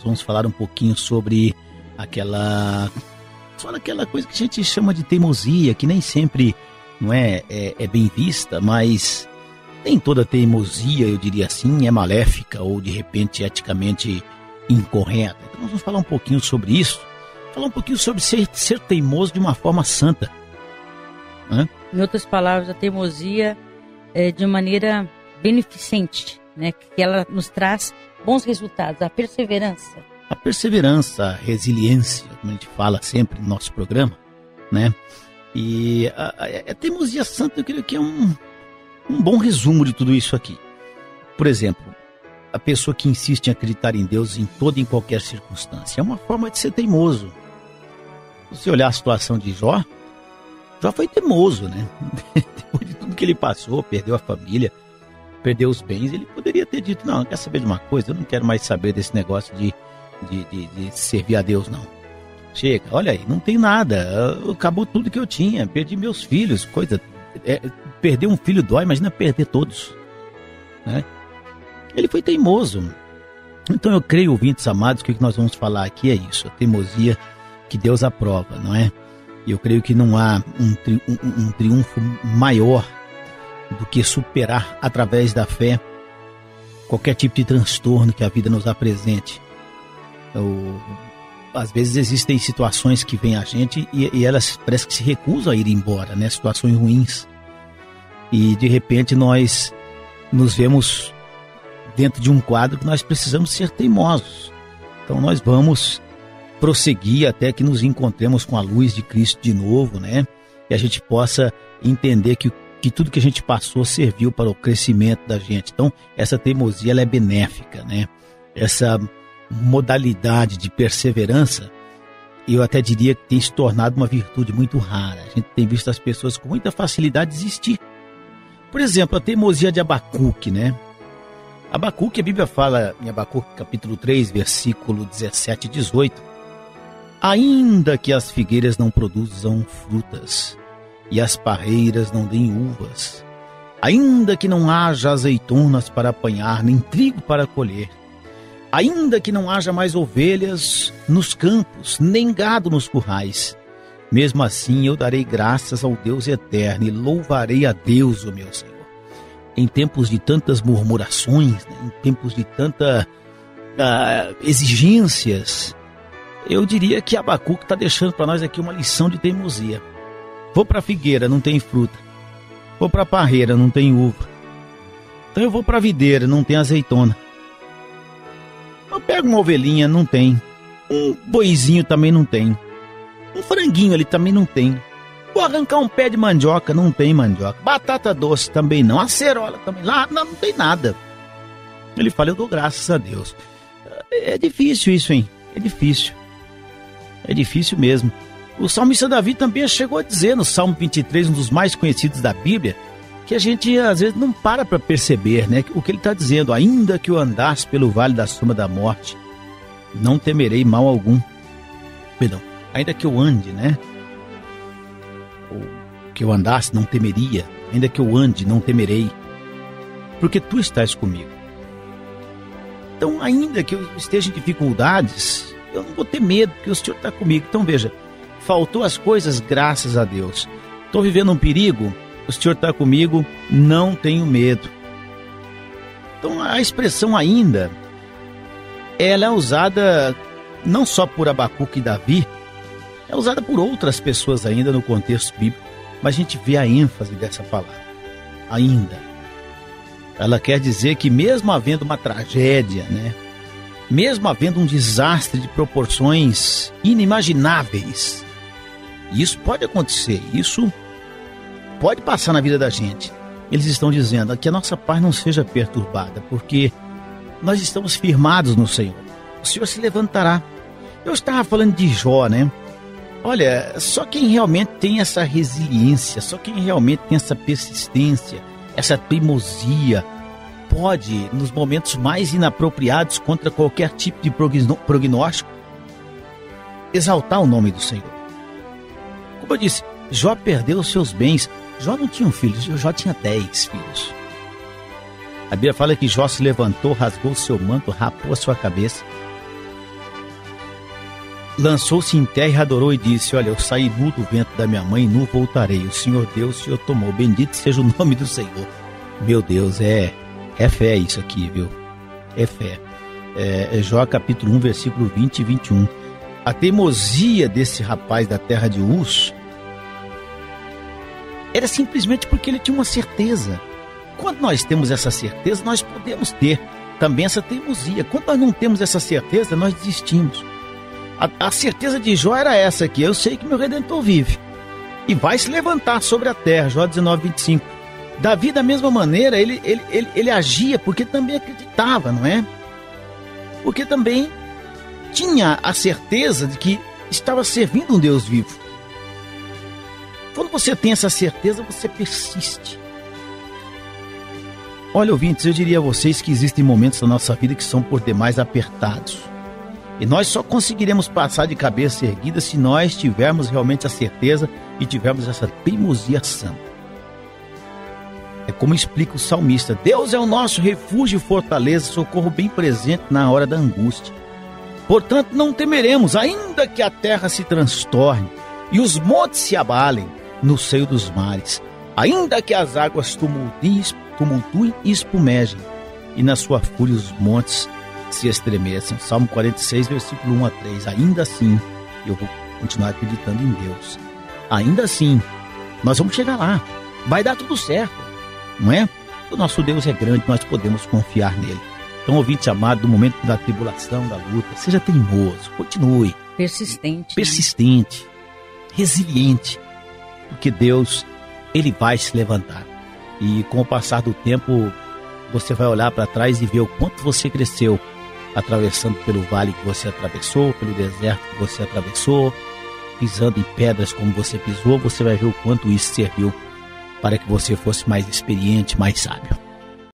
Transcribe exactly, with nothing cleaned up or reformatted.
Nós vamos falar um pouquinho sobre aquela, só aquela coisa que a gente chama de teimosia, que nem sempre não é, é, é bem vista, mas nem toda teimosia, eu diria assim, é maléfica ou de repente eticamente incorreta. Então nós vamos falar um pouquinho sobre isso, falar um pouquinho sobre ser, ser teimoso de uma forma santa. Hã? Em outras palavras, a teimosia é de maneira beneficente, né? Que ela nos traz bons resultados, a perseverança. A perseverança, a resiliência, como a gente fala sempre no nosso programa, né? E a, a, a teimosia santa, eu creio que é um, um bom resumo de tudo isso aqui. Por exemplo, a pessoa que insiste em acreditar em Deus em toda e em qualquer circunstância, é uma forma de ser teimoso. Se você olhar a situação de Jó, Jó foi teimoso, né? Depois de tudo que ele passou, perdeu a família, perdeu os bens, ele poderia ter dito, não, quer saber de uma coisa? Eu não quero mais saber desse negócio de, de, de, de servir a Deus, não. Chega, olha aí, não tem nada, acabou tudo que eu tinha, perdi meus filhos, coisa, é, perder um filho dói, imagina perder todos, né? Ele foi teimoso. Então eu creio, ouvintes amados, que o que nós vamos falar aqui é isso, a teimosia que Deus aprova, não é? E eu creio que não há um, tri, um, um triunfo maior do que superar através da fé qualquer tipo de transtorno que a vida nos apresente. Eu, às vezes existem situações que vêm a gente e, e elas parece que se recusam a ir embora, né? Situações ruins. E de repente nós nos vemos dentro de um quadro que nós precisamos ser teimosos. Então nós vamos prosseguir até que nos encontremos com a luz de Cristo de novo, né? E a gente possa entender que, que tudo que a gente passou serviu para o crescimento da gente. Então essa teimosia ela é benéfica, né? Essa modalidade de perseverança, eu até diria que tem se tornado uma virtude muito rara. A gente tem visto as pessoas com muita facilidade desistir. Por exemplo, a teimosia de Abacuque, né? Abacuque, a Bíblia fala em Abacuque capítulo três, versículo dezessete e dezoito, ainda que as figueiras não produzam frutas e as parreiras não deem uvas, ainda que não haja azeitonas para apanhar, nem trigo para colher, ainda que não haja mais ovelhas nos campos, nem gado nos currais, mesmo assim eu darei graças ao Deus eterno e louvarei a Deus, o meu Senhor. Em tempos de tantas murmurações, né, em tempos de tantas uh, exigências, eu diria que Abacuque está deixando para nós aqui uma lição de teimosia. Vou para a figueira, não tem fruta. Vou para a parreira, não tem uva. Então eu vou para a videira, não tem azeitona. Eu pego uma ovelhinha, não tem. Um boizinho também não tem. Um franguinho ali também não tem. Vou arrancar um pé de mandioca, não tem mandioca. Batata doce também não. Acerola também. Lá não, não tem nada. Ele fala, eu dou graças a Deus. É difícil isso, hein? É difícil. É difícil mesmo. O salmista Davi também chegou a dizer no Salmo vinte e três, um dos mais conhecidos da Bíblia, que a gente às vezes não para para perceber, né? O que ele está dizendo. Ainda que eu andasse pelo vale da sombra da morte, não temerei mal algum. Perdão. Ainda que eu ande, né? Ou que eu andasse, não temeria. Ainda que eu ande, não temerei. Porque tu estás comigo. Então, ainda que eu esteja em dificuldades, eu não vou ter medo, porque o Senhor está comigo. Então, veja, faltou as coisas, graças a Deus. Estou vivendo um perigo, o Senhor está comigo, não tenho medo. Então, a expressão ainda, ela é usada não só por Abacuque e Davi, é usada por outras pessoas ainda no contexto bíblico, mas a gente vê a ênfase dessa palavra, ainda. Ela quer dizer que mesmo havendo uma tragédia, né, mesmo havendo um desastre de proporções inimagináveis, isso pode acontecer, isso pode passar na vida da gente. Eles estão dizendo que a nossa paz não seja perturbada, porque nós estamos firmados no Senhor. O Senhor se levantará. Eu estava falando de Jó, né? Olha, só quem realmente tem essa resiliência, só quem realmente tem essa persistência, essa teimosia, pode, nos momentos mais inapropriados contra qualquer tipo de prognóstico, exaltar o nome do Senhor. Como eu disse, Jó perdeu os seus bens. Jó não tinha um filho, Jó tinha dez filhos. A Bíblia fala que Jó se levantou, rasgou o seu manto, rapou a sua cabeça. lançou-se em terra e adorou e disse: olha, eu saí nu do ventre da minha mãe e nu voltarei. O Senhor deu, o Senhor tomou. Bendito seja o nome do Senhor. Meu Deus, é, é fé isso aqui, viu? É fé. É, é Jó capítulo um, versículo vinte e vinte e um. A teimosia desse rapaz da terra de Uz era simplesmente porque ele tinha uma certeza. Quando nós temos essa certeza, nós podemos ter também essa teimosia. Quando nós não temos essa certeza, nós desistimos. A, a certeza de Jó era essa aqui: eu sei que meu Redentor vive e vai se levantar sobre a terra. Jó dezenove, vinte e cinco. Davi, da mesma maneira, ele, ele, ele, ele agia porque também acreditava, não é? Porque também tinha a certeza de que estava servindo um Deus vivo. Quando você tem essa certeza, você persiste. Olha, ouvintes, eu diria a vocês que existem momentos na nossa vida que são por demais apertados. E nós só conseguiremos passar de cabeça erguida se nós tivermos realmente a certeza e tivermos essa teimosia santa. É como explica o salmista: Deus é o nosso refúgio e fortaleza, socorro bem presente na hora da angústia. Portanto, não temeremos, ainda que a terra se transtorne e os montes se abalem no seio dos mares, ainda que as águas tumultuem, tumultuem e espumejem, e na sua fúria os montes se estremeçam. Salmo quarenta e seis, versículo um a três. Ainda assim, eu vou continuar acreditando em Deus. Ainda assim, nós vamos chegar lá. Vai dar tudo certo, não é? O nosso Deus é grande, nós podemos confiar nele. Então, ouvinte amado, no momento da tribulação, da luta, seja teimoso, continue. Persistente. Persistente, né? Resiliente, porque Deus, ele vai se levantar. E com o passar do tempo, você vai olhar para trás e ver o quanto você cresceu, atravessando pelo vale que você atravessou, pelo deserto que você atravessou, pisando em pedras como você pisou. Você vai ver o quanto isso serviu para que você fosse mais experiente, mais sábio.